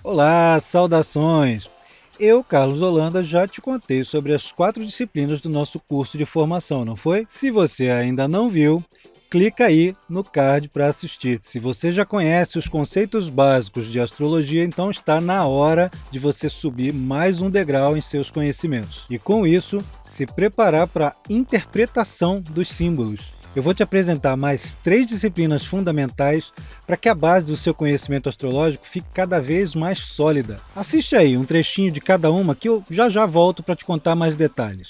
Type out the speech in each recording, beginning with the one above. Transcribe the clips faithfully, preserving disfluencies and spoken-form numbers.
Olá, saudações! Eu, Carlos Holanda, já te contei sobre as quatro disciplinas do nosso curso de formação, não foi? Se você ainda não viu, clica aí no card para assistir. Se você já conhece os conceitos básicos de astrologia, então está na hora de você subir mais um degrau em seus conhecimentos. E com isso, se preparar para a interpretação dos símbolos. Eu vou te apresentar mais três disciplinas fundamentais para que a base do seu conhecimento astrológico fique cada vez mais sólida. Assiste aí um trechinho de cada uma que eu já já volto para te contar mais detalhes.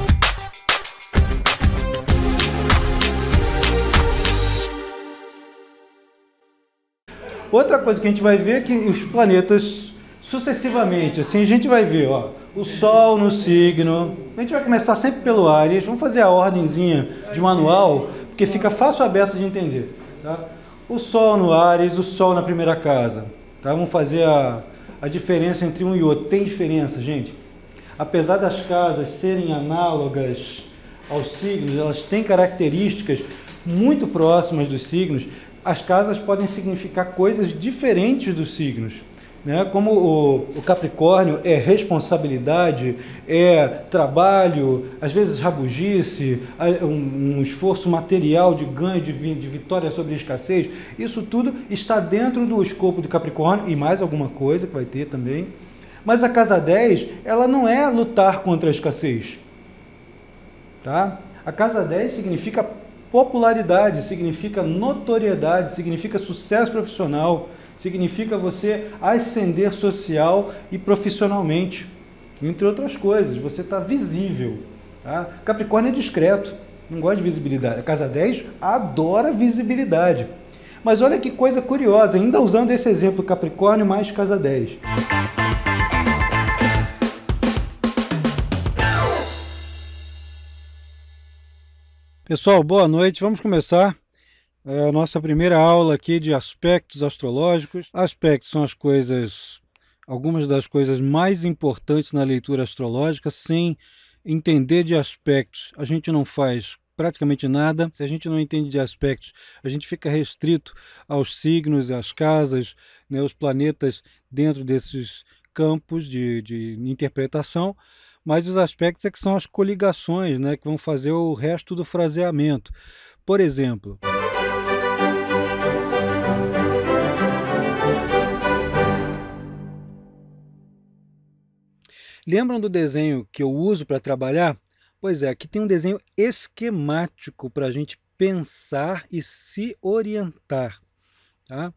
Outra coisa que a gente vai ver é que os planetas sucessivamente, assim a gente vai ver, ó, o Sol no signo. A gente vai começar sempre pelo Áries. Vamos fazer a ordemzinha de manual, porque fica fácil a beça de entender. Tá? O Sol no Áries, o Sol na primeira casa. Tá? Vamos fazer a, a diferença entre um e outro. Tem diferença, gente? Apesar das casas serem análogas aos signos, elas têm características muito próximas dos signos. As casas podem significar coisas diferentes dos signos. Né? Como o, o Capricórnio é responsabilidade, é trabalho, às vezes rabugice, um, um esforço material de ganho, de, de vitória sobre a escassez, isso tudo está dentro do escopo do Capricórnio e mais alguma coisa que vai ter também. Mas a casa dez, ela não é lutar contra a escassez. Tá? A casa dez significa popularidade, significa notoriedade, significa sucesso profissional, significa você ascender social e profissionalmente, entre outras coisas, você está visível. Tá? Capricórnio é discreto, não gosta de visibilidade. A casa dez adora visibilidade. Mas olha que coisa curiosa, ainda usando esse exemplo Capricórnio mais casa dez. Pessoal, boa noite, vamos começar a nossa primeira aula aqui de aspectos astrológicos. Aspectos são as coisas, algumas das coisas mais importantes na leitura astrológica. Sem entender de aspectos, a gente não faz praticamente nada. Se a gente não entende de aspectos, a gente fica restrito aos signos, às casas, né, os planetas dentro desses campos de, de interpretação. Mas os aspectos é que são as coligações, né, que vão fazer o resto do fraseamento. Por exemplo, lembram do desenho que eu uso para trabalhar? Pois é, aqui tem um desenho esquemático para a gente pensar e se orientar. Tá?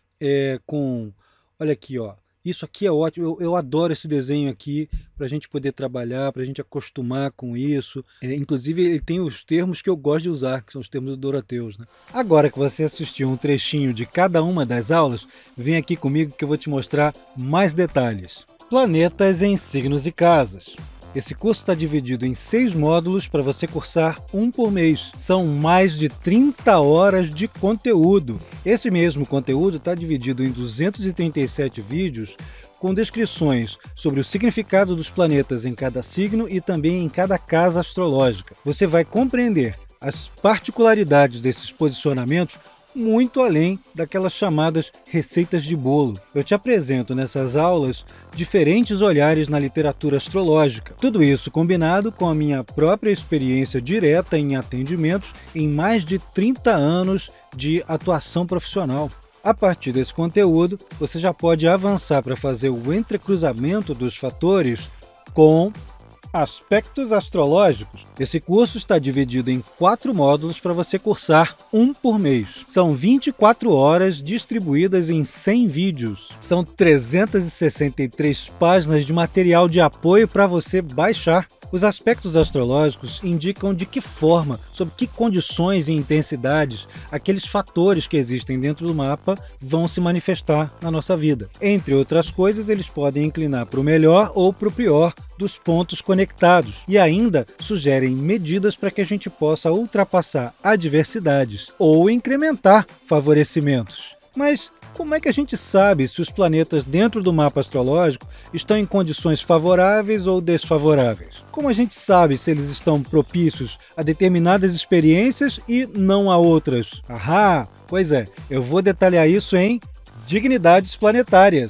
É, com, olha aqui, ó. Isso aqui é ótimo, eu, eu adoro esse desenho aqui para a gente poder trabalhar, para a gente acostumar com isso. É, inclusive ele tem os termos que eu gosto de usar, que são os termos do Doroteus. Né? Agora que você assistiu um trechinho de cada uma das aulas, vem aqui comigo que eu vou te mostrar mais detalhes. Planetas em signos e casas. Esse curso está dividido em seis módulos para você cursar um por mês. São mais de trinta horas de conteúdo. Esse mesmo conteúdo está dividido em duzentos e trinta e sete vídeos com descrições sobre o significado dos planetas em cada signo e também em cada casa astrológica. Você vai compreender as particularidades desses posicionamentos muito além daquelas chamadas receitas de bolo. Eu te apresento nessas aulas diferentes olhares na literatura astrológica. Tudo isso combinado com a minha própria experiência direta em atendimentos em mais de trinta anos de atuação profissional. A partir desse conteúdo, você já pode avançar para fazer o entrecruzamento dos fatores com aspectos astrológicos. Esse curso está dividido em quatro módulos para você cursar um por mês. São vinte e quatro horas distribuídas em cem vídeos. São trezentas e sessenta e três páginas de material de apoio para você baixar. Os aspectos astrológicos indicam de que forma, sob que condições e intensidades, aqueles fatores que existem dentro do mapa vão se manifestar na nossa vida. Entre outras coisas, eles podem inclinar para o melhor ou para o pior dos pontos conectados e ainda sugerem medidas para que a gente possa ultrapassar adversidades ou incrementar favorecimentos. Mas como é que a gente sabe se os planetas dentro do mapa astrológico estão em condições favoráveis ou desfavoráveis? Como a gente sabe se eles estão propícios a determinadas experiências e não a outras? Ahá! Pois é, eu vou detalhar isso em Dignidades Planetárias.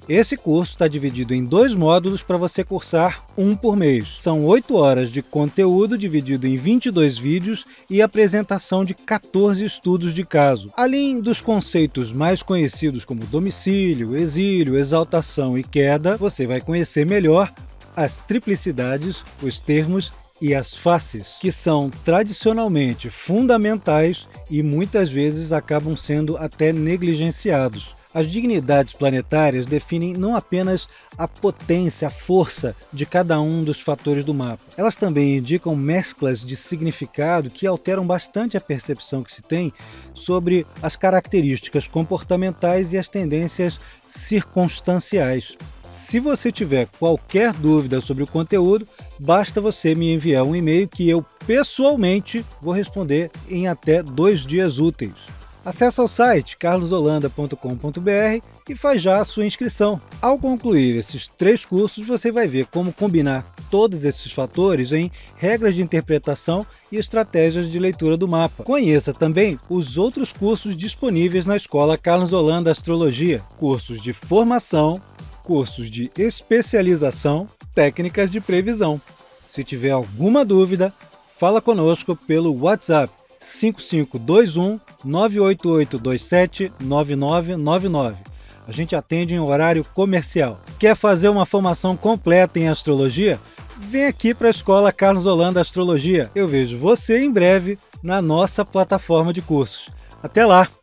Esse curso está dividido em dois módulos para você cursar um por mês. São oito horas de conteúdo dividido em vinte e dois vídeos e apresentação de quatorze estudos de caso. Além dos conceitos mais conhecidos como domicílio, exílio, exaltação e queda, você vai conhecer melhor as triplicidades, os termos e as faces, que são tradicionalmente fundamentais e muitas vezes acabam sendo até negligenciados. As dignidades planetárias definem não apenas a potência, a força de cada um dos fatores do mapa. Elas também indicam mesclas de significado que alteram bastante a percepção que se tem sobre as características comportamentais e as tendências circunstanciais. Se você tiver qualquer dúvida sobre o conteúdo, basta você me enviar um e-mail que eu pessoalmente vou responder em até dois dias úteis. Acesse o site carlos holanda ponto com ponto br e faz já a sua inscrição. Ao concluir esses três cursos, você vai ver como combinar todos esses fatores em regras de interpretação e estratégias de leitura do mapa. Conheça também os outros cursos disponíveis na Escola Carlos Holanda Astrologia, cursos de formação, cursos de especialização, técnicas de previsão. Se tiver alguma dúvida, fala conosco pelo WhatsApp cinco cinco dois um, nove oito oito dois sete, nove nove nove nove. A gente atende em horário comercial. Quer fazer uma formação completa em astrologia? Vem aqui para a Escola Carlos Holanda Astrologia. Eu vejo você em breve na nossa plataforma de cursos. Até lá!